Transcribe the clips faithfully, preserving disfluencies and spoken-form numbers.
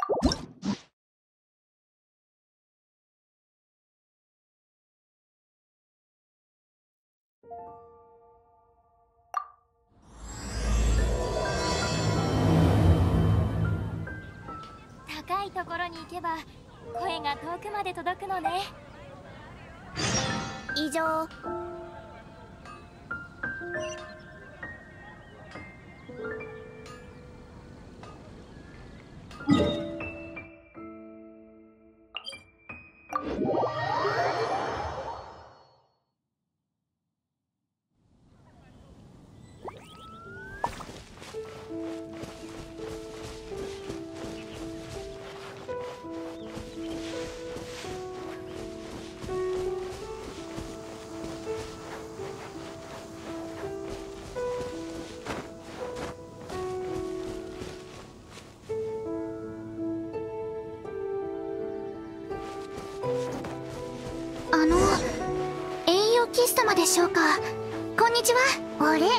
高いところに行けば声が遠くまで届くのね。 以上。あの、栄養騎士様でしょうか。こんにちは。あれ、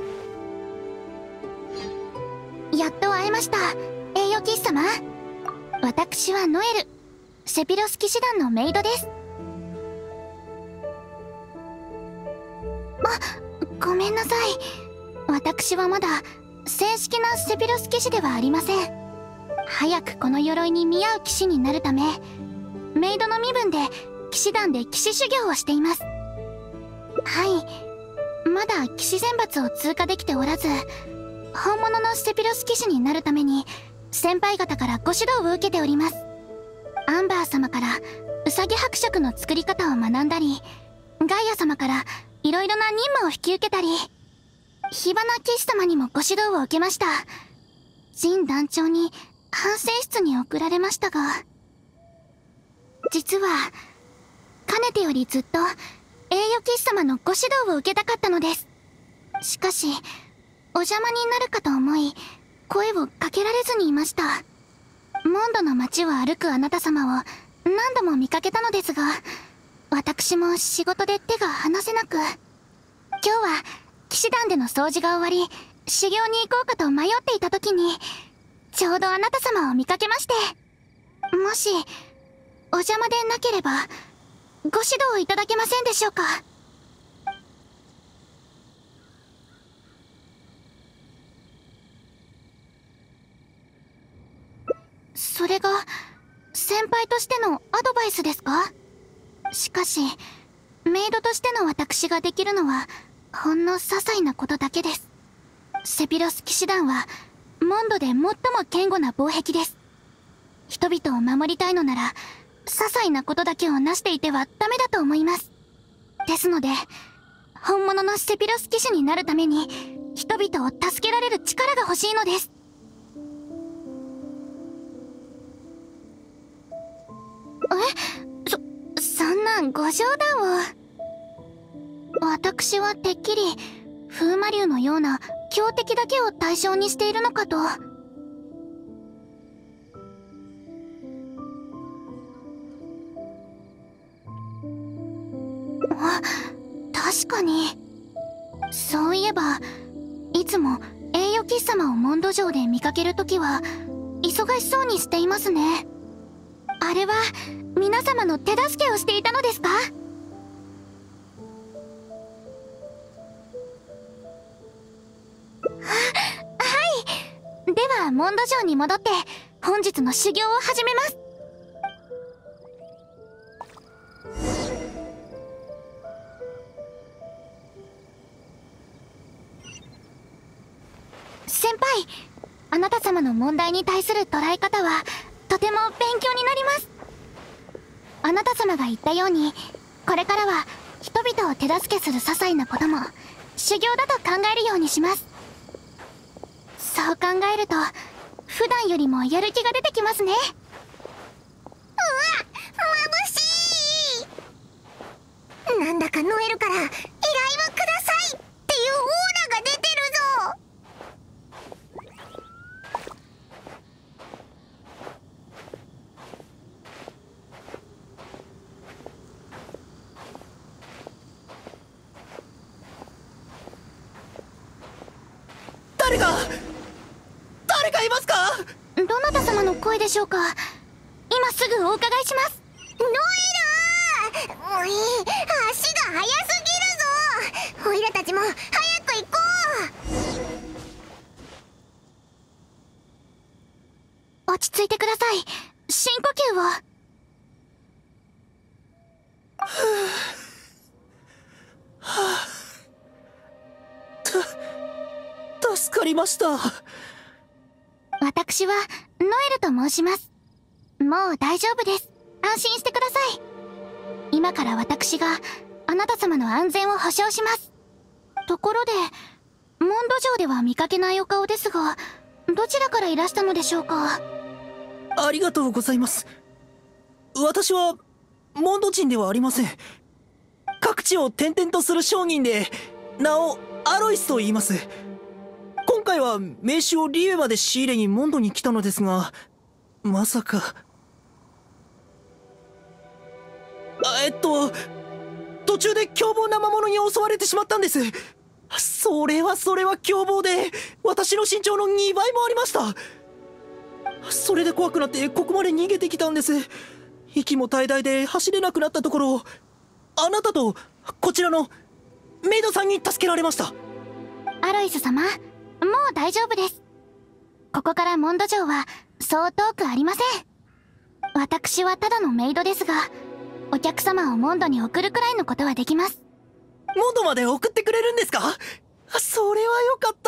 やっと会えました、栄養騎士様。私はノエル、セピロス騎士団のメイドです。あ、ごめんなさい。私はまだ正式なセピロス騎士ではありません。早くこの鎧に見合う騎士になるため、メイドの身分で騎士団で騎士修行をしています。はい、まだ騎士選抜を通過できておらず、本物のセピロス騎士になるために先輩方からご指導を受けております。アンバー様からウサギ伯爵の作り方を学んだり、ガイア様からいろいろな任務を引き受けたり、火花騎士様にもご指導を受けました。ジン団長に反省室に送られましたが、実はかねてよりずっと栄誉騎士様のご指導を受けたかったのです。しかしお邪魔になるかと思い声をかけられずにいました。モンドの街を歩くあなた様を何度も見かけたのですが、私も仕事で手が離せなく、今日は騎士団での掃除が終わり修行に行こうかと迷っていた時にちょうどあなた様を見かけまして、もしお邪魔でなければご指導いただけませんでしょうか。それが先輩としてのアドバイスですか？しかしメイドとしての私ができるのはほんの些細なことだけです。セピロス騎士団はモンドで最も堅固な防壁です。人々を守りたいのなら些細なことだけをなしていてはダメだと思います。ですので本物のセピロス騎士になるために人々を助けられる力が欲しいのです。え、そ、そんなご冗談を。私はてっきり風魔竜のような強敵だけを対象にしているのかと。あ、確かに。そういえばいつも栄誉騎士様をモンド城で見かけるときは忙しそうにしていますね。あれは皆様の手助けをしていたのですか？は、はい。ではモンド城に戻って本日の修行を始めます。先輩、あなた様の問題に対する捉え方はとても勉強になります。あなた様が言ったようにこれからは人々を手助けする些細なことも修行だと考えるようにします。そう考えると普段よりもやる気が出てきますね。うわ、眩しい。なんだかノエルから依頼をくださいっていうオーラが出てるぞ。 誰か誰かいますか？ どどなた様の声でしょうか？今すぐお伺いします。 ノエルー、おい、足が速すぎるぞ。オイラたちも早く行こう。落ち着いてください。深呼吸を。 はあ、た助かりました。 私はノエルと申します。もう大丈夫です。安心してください。今から私があなた様の安全を保証します。ところでモンド城では見かけないお顔ですが、どちらからいらしたのでしょうか？ ありがとうございます。私はモンド人ではありません。各地を転々とする商人で、名をアロイスと言います。今回は名刺をリエまで仕入れにモンドに来たのですが、まさか。あえっと途中で凶暴な魔物に襲われてしまったんです。それはそれは凶暴で、私の身長のにばいもありました。それで怖くなってここまで逃げてきたんです。息も怠惰で走れなくなったところ、あなたとこちらのメイドさんに助けられました。 アロイス様、もう大丈夫です。ここからモンド城はそう遠くありません。私はただのメイドですが、お客様をモンドに送るくらいのことはできます。 モンドまで送ってくれるんですか？それはよかった。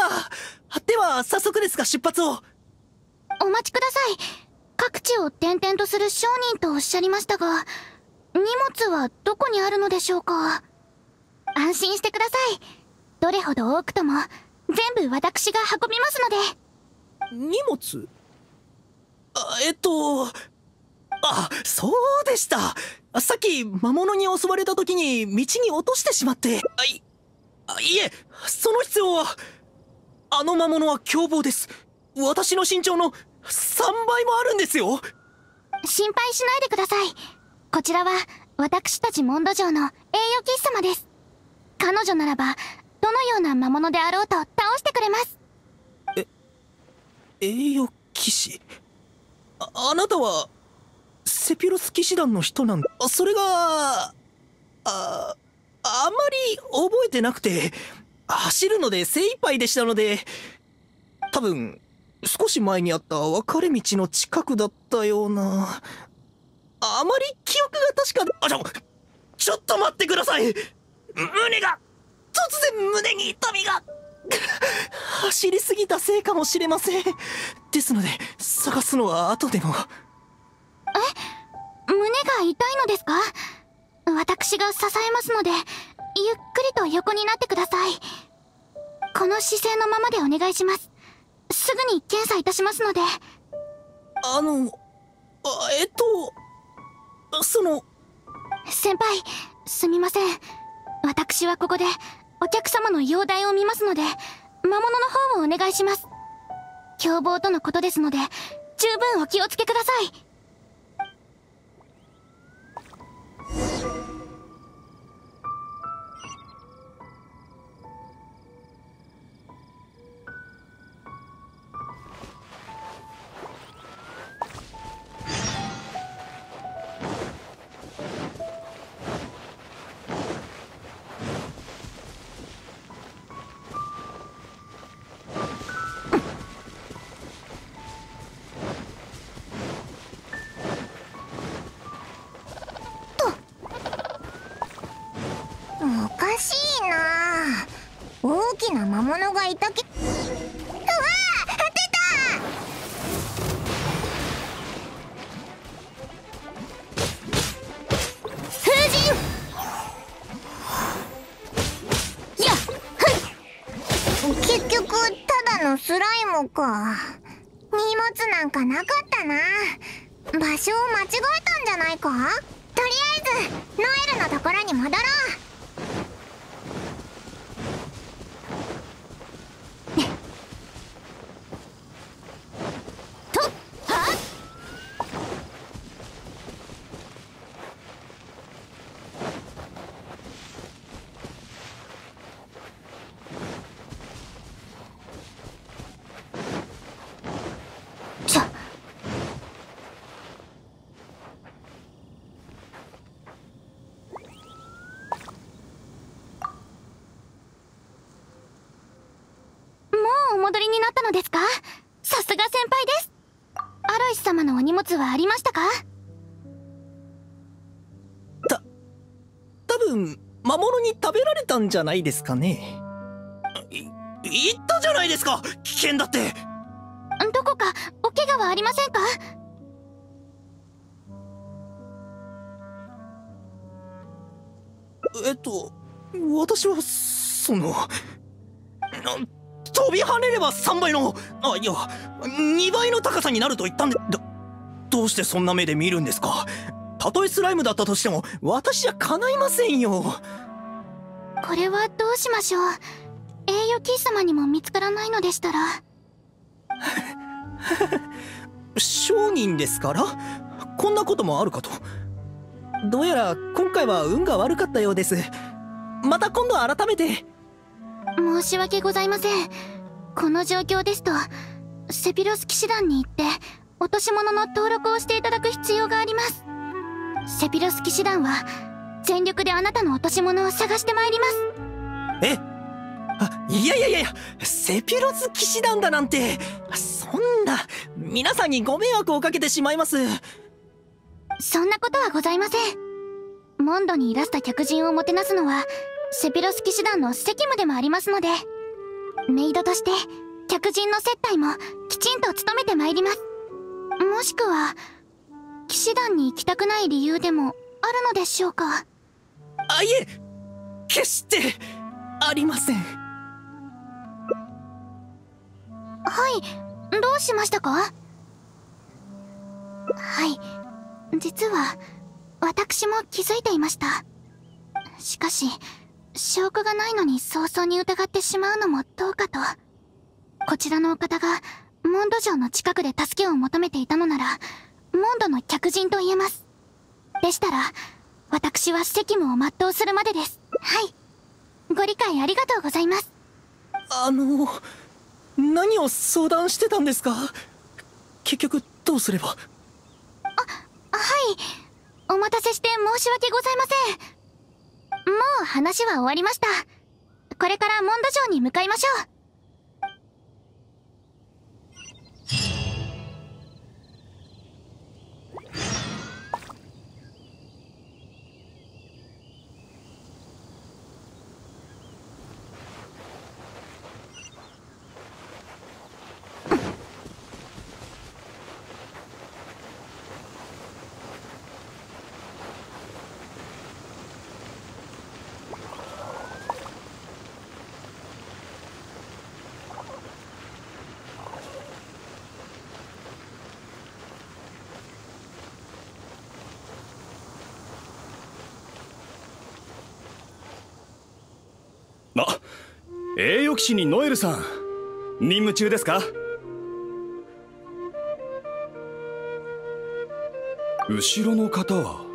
では早速ですが出発を。 お待ちください。各地を転々とする商人とおっしゃりましたが、荷物はどこにあるのでしょうか？安心してください。どれほど多くとも全部私が運びますので。 荷物？あえっとあ、そうでした。さっき魔物に襲われた時に道に落としてしまって。あいあいえ、その必要は。あの魔物は凶暴です。私の身長のさんばいもあるんですよ。 心配しないでください。こちらは私たちモンド城の栄誉騎士様です。彼女ならばどのような魔物であろうと倒してくれます。 え、栄誉騎士？ あ, あなたはセピロス騎士団の人なんだ。それがああまり覚えてなくて、走るので精一杯でしたので、多分少し前にあった分かれ道の近くだったような。あまり記憶が確かで。あちょちょっと待ってください。胸が突然胸に痛みが走りすぎたせいかもしれません。ですので探すのは後でも。 え、胸が痛いのですか？私が支えますので、ゆっくりと横になってください。この姿勢のままでお願いします。すぐに検査いたしますので。 あのあえっとその先輩、すみません。私はここでお客様の容体を見ますので、魔物の方をお願いします。凶暴とのことですので、十分お気をつけください。 おかしいな。大きな魔物がいたけ。うわあ、出た。風神。やっ、はい。結局ただのスライムか。荷物なんかなかったな。場所を間違えたんじゃないか。とりあえずノエルのところに戻ろう。 先輩です。アロイス様のお荷物はありましたか？ た多分魔物に食べられたんじゃないですかね。い言ったじゃないですか、危険だって。 どこかお怪我はありませんか？ えっと私はその飛び跳ねればさんばいの、あ、いやにばいの高さになると言ったんで、どどうしてそんな目で見るんですか。たとえスライムだったとしても私じゃ叶いませんよ。 これはどうしましょう。栄誉騎士様にも見つからないのでしたら。 商人ですからこんなこともあるかと。どうやら今回は運が悪かったようです。また今度改めて。 申し訳ございません。この状況ですとセピロス騎士団に行って落とし物の登録をしていただく必要があります。セピロス騎士団は全力であなたの落とし物を探してまいります。 えあ、いやいやいやいや、セピロス騎士団だなんて、そんな皆さんにご迷惑をかけてしまいます。 そんなことはございません。モンドにいらした客人をもてなすのはセピロス騎士団の責務でもありますので、メイドとして客人の接待もきちんと務めてまいります。もしくは騎士団に行きたくない理由でもあるのでしょうか？ あ、いえ、決してありません。 はい、どうしましたか？はい、実は私も気づいていました。しかし証拠がないのに早々に疑ってしまうのもどうかと。こちらのお方がモンド城の近くで助けを求めていたのならモンドの客人と言えます。でしたら私は責務を全うするまでです。はい、ご理解ありがとうございます。 あの何を相談してたんですか？結局どうすれば。 あ、はい、お待たせして申し訳ございません。もう話は終わりました。これからモンド城に向かいましょう。 あ、栄誉騎士にノエルさん、任務中ですか？後ろの方は？ わ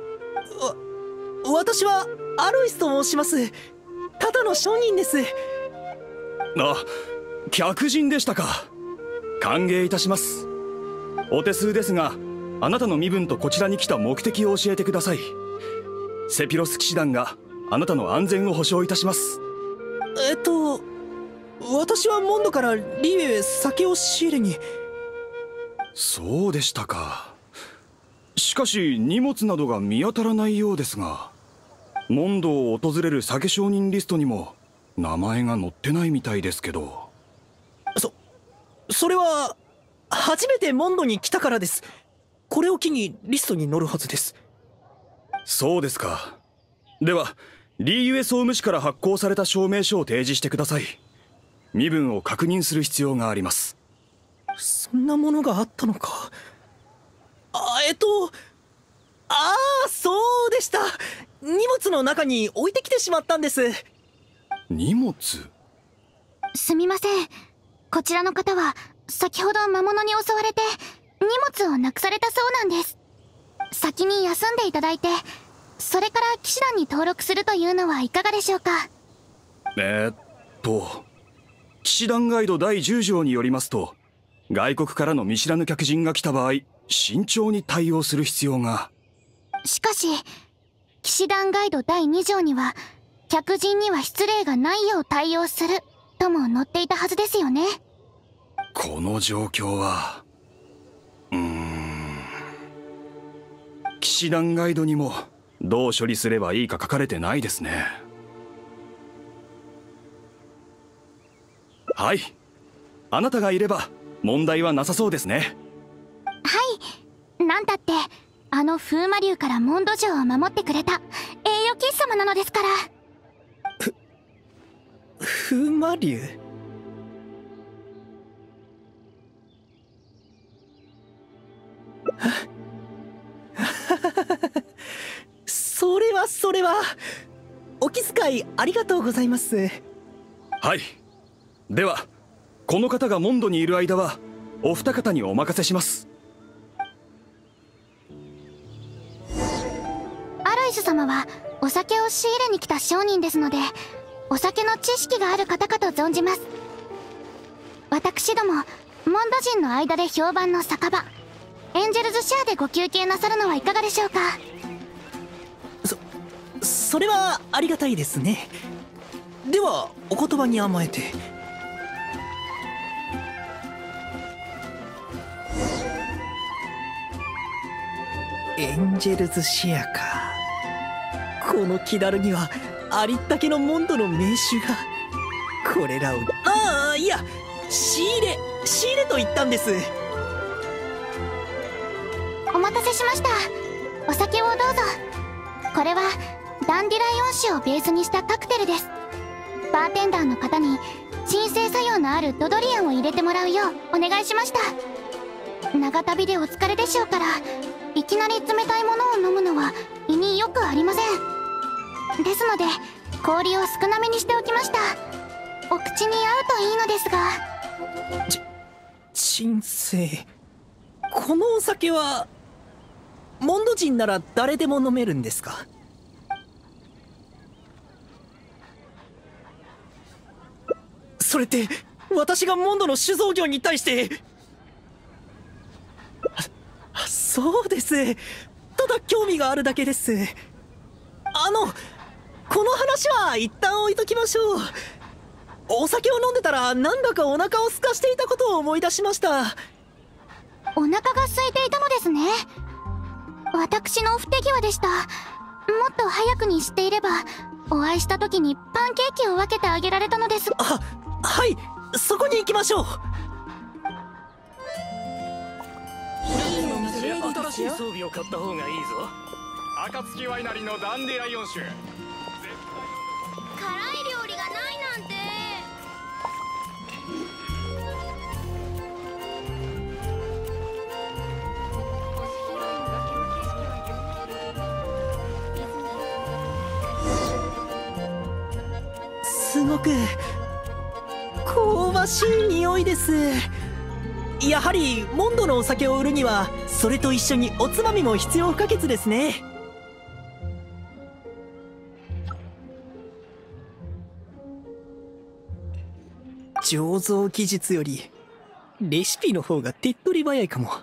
私はアロイスと申します。ただの商人です。 あ、客人でしたか。歓迎いたします。お手数ですが、あなたの身分とこちらに来た目的を教えてください。セピロス騎士団があなたの安全を保証いたします。 えっと私はモンドからリュウへ酒を仕入れに。 そうでしたか。しかし荷物などが見当たらないようですが、モンドを訪れる酒商人リストにも名前が載ってないみたいですけど。 そそれは初めてモンドに来たからです。これを機にリストに載るはずです。 そうですか。ではリーユエ総務士から発行された証明書を提示してください。身分を確認する必要があります。 そんなものがあったのか。あえっとああ、そうでした。荷物の中に置いてきてしまったんです。 荷物？ すみません。こちらの方は先ほど魔物に襲われて荷物をなくされたそうなんです。先に休んでいただいて、それから騎士団に登録するというのはいかがでしょうか？ えー、っと騎士団ガイドだいじゅう条によりますと、外国からの見知らぬ客人が来た場合、慎重に対応する必要が。 しかし騎士団ガイドだいに条には客人には失礼がないよう対応するとも載っていたはずですよね。 この状況はうーん騎士団ガイドにもどう処理すればいいか書かれてないですね。はい、あなたがいれば問題はなさそうですね。 はい、なんたってあの風魔竜からモンド城を守ってくれた栄誉騎士様なのですから。 ふ風魔竜それはそれはお気遣いありがとうございます。 はい、ではこの方がモンドにいる間はお二方にお任せします。 アロイス様はお酒を仕入れに来た商人ですので、お酒の知識がある方かと存じます。私どもモンド人の間で評判の酒場エンジェルズシェアでご休憩なさるのはいかがでしょうか。 そそれはありがたいですね。ではお言葉に甘えて。エンジェルズシェアか。この気だるにはありったけのモンドの名手が。これらをああいや仕入れ仕入れと言ったんです。 お待たせしました。お酒をどうぞ。これはダンディライオン酒をベースにしたカクテルです。バーテンダーの方に鎮静作用のあるドドリアンを入れてもらうようお願いしました。長旅でお疲れでしょうから、いきなり冷たいものを飲むのは胃によくありません。ですので氷を少なめにしておきました。お口に合うといいのですが。 ち鎮静。このお酒はモンド人なら誰でも飲めるんですか。それって私がモンドの酒造業に対して。あ、そうです。ただ興味があるだけです。あのこの話は一旦置いときましょう。お酒を飲んでたらなんだかお腹を空かしていたことを思い出しました。 お腹が空いていたのですね。私の不手際でした。もっと早くに知っていればお会いした時にパンケーキを分けてあげられたのです。 あ、はい、そこに行きましょう。 新しい装備を買った方がいいぞ。暁ワイナリーのダンディライオン酒。辛い料理がないなんて。 すごく香ばしい匂いです。やはりモンドのお酒を売るにはそれと一緒におつまみも必要不可欠ですね。醸造技術よりレシピの方が手っ取り早いかも。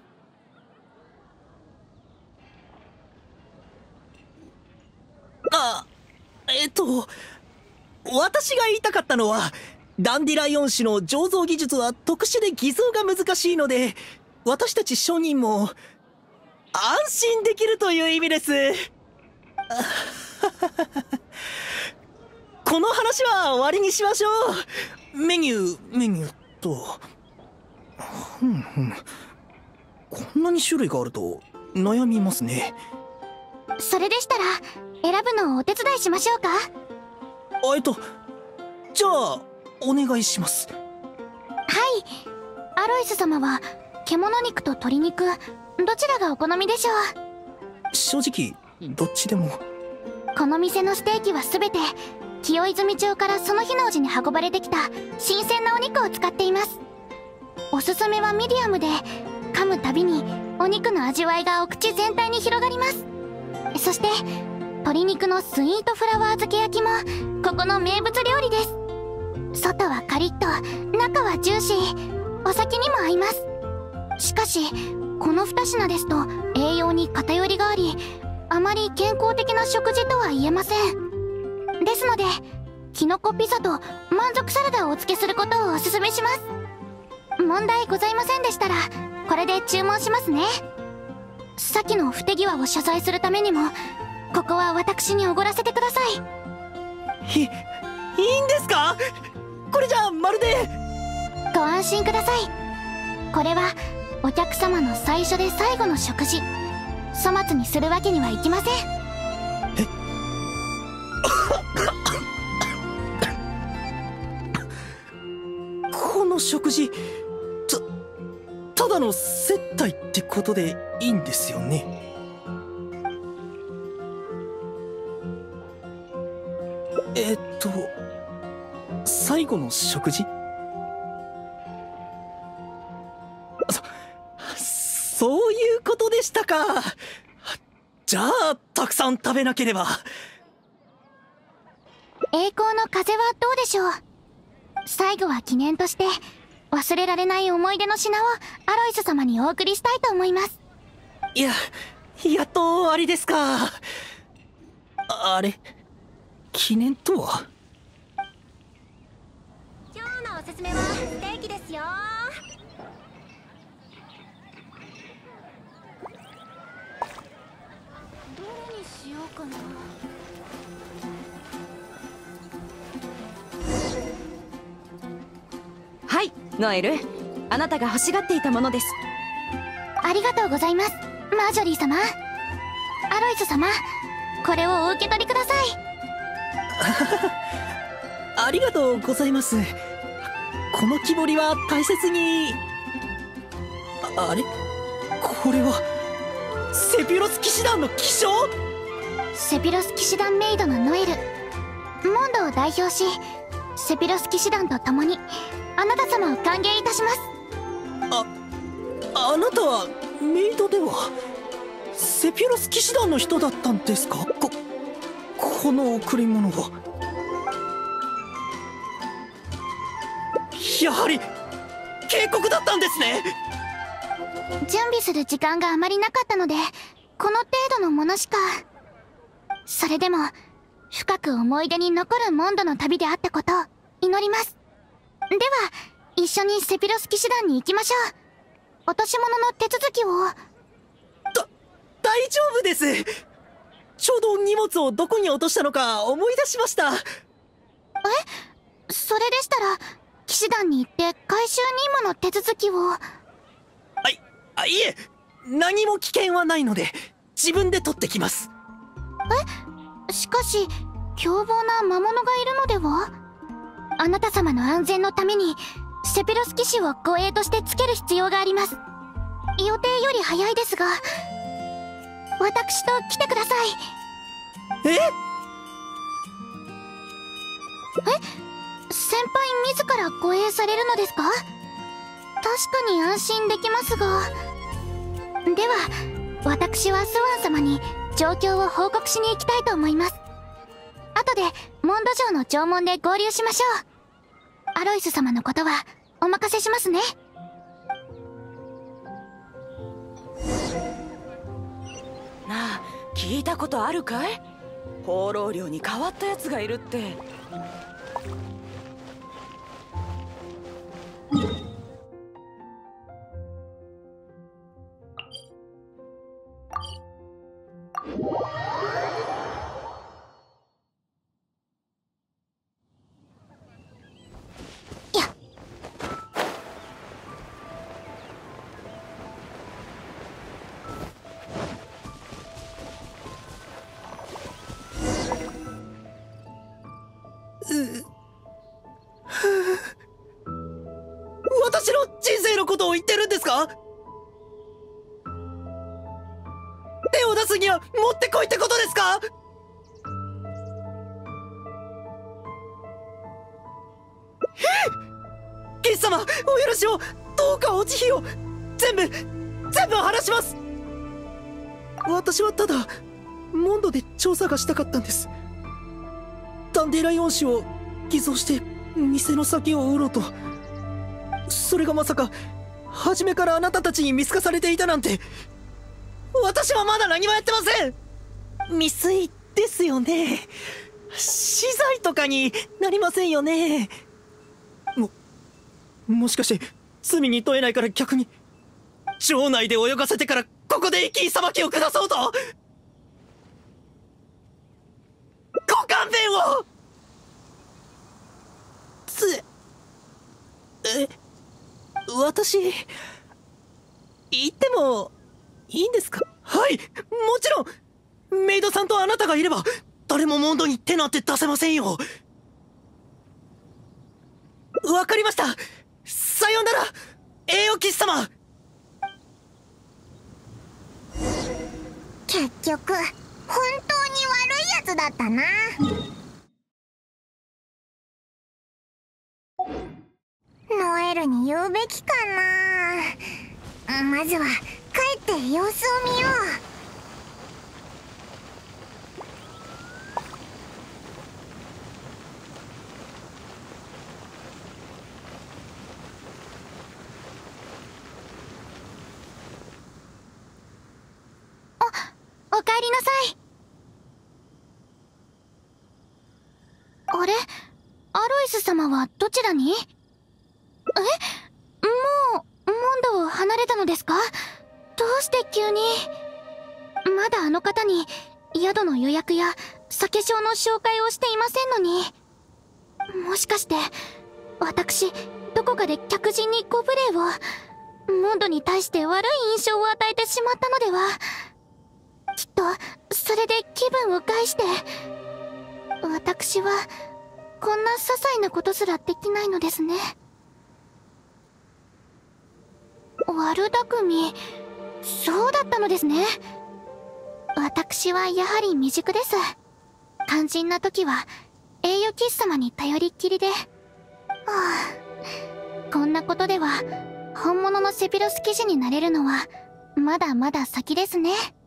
あ、えっと私が言いたかったのは、ダンディライオン種の醸造技術は特殊で偽造が難しいので、私たち商人も安心できるという意味です。この話は終わりにしましょう。メニューメニューとふんふん、こんなに種類があると悩みますね。 それでしたら選ぶのをお手伝いしましょうか。 えっとじゃあお願いします。 はい、アロイス様は獣肉と鶏肉どちらがお好みでしょう。 正直どっちでも。 この店のステーキは全て清泉町からその日のうちに運ばれてきた新鮮なお肉を使っています。おすすめはミディアムで、噛むたびにお肉の味わいがお口全体に広がります。そして鶏肉のスイートフラワー漬け焼きもここの名物料理です。外はカリッと中はジューシー、お酒にも合います。しかしこの二品ですと栄養に偏りがあり、あまり健康的な食事とは言えません。ですのでキノコピザと満足サラダをお付けすることをおすすめします。 問題ございませんでしたらこれで注文しますね。先の不手際を謝罪するためにもここは私におごらせてください。 いいいんですか？これじゃまるで。 ご安心ください。これはお客様の最初で最後の食事。粗末にするわけにはいきません。 えこの食事たただの接待ってことでいいんですよね？えっと最後の食事？そそういうことでしたか。じゃあたくさん食べなければ。 栄光の風はどうでしょう。最後は記念として忘れられない思い出の品をアロイス様にお送りしたいと思います。 いや、やっとあれですか。あれ、記念とは？ 今日のおすすめはステーキですよ。どれにしようかな。 はい、ノエル、あなたが欲しがっていたものです。 ありがとうございます、マージョリー様。アロイス様、これをお受け取りください。 ありがとうございます。この木彫りは大切に。あ、あれ、これはセピロス騎士団の騎将？ セピロス騎士団メイドのノエル、モンドを代表しセピロス騎士団と共にあなた様を歓迎いたします。 あ、あなたはメイドではセピロス騎士団の人だったんですか？こ、この贈り物は。やはり警告だったんですね。 準備する時間があまりなかったのでこの程度のものしか。それでも深く思い出に残るモンドの旅であったことを祈ります。では一緒にセピロス騎士団に行きましょう。落とし物の手続きを。 だ大丈夫です。ちょうど荷物をどこに落としたのか思い出しました。 え、それでしたら騎士団に行って回収任務の手続きを。 あい、あ、いえ、何も危険はないので自分で取ってきます。 え、しかし凶暴な魔物がいるのでは？あなた様の安全のためにセピロス騎士を護衛としてつける必要があります。予定より早いですが私と来てください。 え？ え？先輩自ら護衛されるのですか？確かに安心できますが。では私はスワン様に状況を報告しに行きたいと思います。後でモンド城の城門で合流しましょう。アロイス様のことはお任せしますね。 なあ、聞いたことあるかい？放浪寮に変わったやつがいるって。 私の人生のことを言ってるんですか？手を出すには持ってこいってことですか？え？騎士様、お許しを。どうかお慈悲を。全部全部話します。私はただモンドで調査がしたかったんです。ダンデライオン種を偽造して店の先を売ろうと。それがまさか初めからあなたたちに見透かされていたなんて。私はまだ何もやってません。未遂ですよね。死罪とかになりませんよね。ももしかして罪に問えないから逆に城内で泳がせてからここで息裁きを下そうと。ご勘弁を。つえ私言ってもいいんですか？はい、もちろん。メイドさんとあなたがいれば誰もモンドに手なんて出せませんよ。わかりました。さようなら栄誉騎士様。 結局本当に悪いやつだったな。ノエルに言うべきかな。まずは帰って様子を見よう。 おかえりなさい。あれ、アロイス様はどちらに？え？もうモンドを離れたのですか？どうして急に。まだあの方に宿の予約や酒商の紹介をしていませんのに。もしかして私どこかで客人にご無礼を、モンドに対して悪い印象を与えてしまったのでは。きっとそれで気分を害して。私はこんな些細なことすらできないのですね。悪巧み、そうだったのですね。私はやはり未熟です。肝心な時は栄誉騎士様に頼りっきりで。はあ、こんなことでは本物のセピロス騎士になれるのはまだまだ先ですね。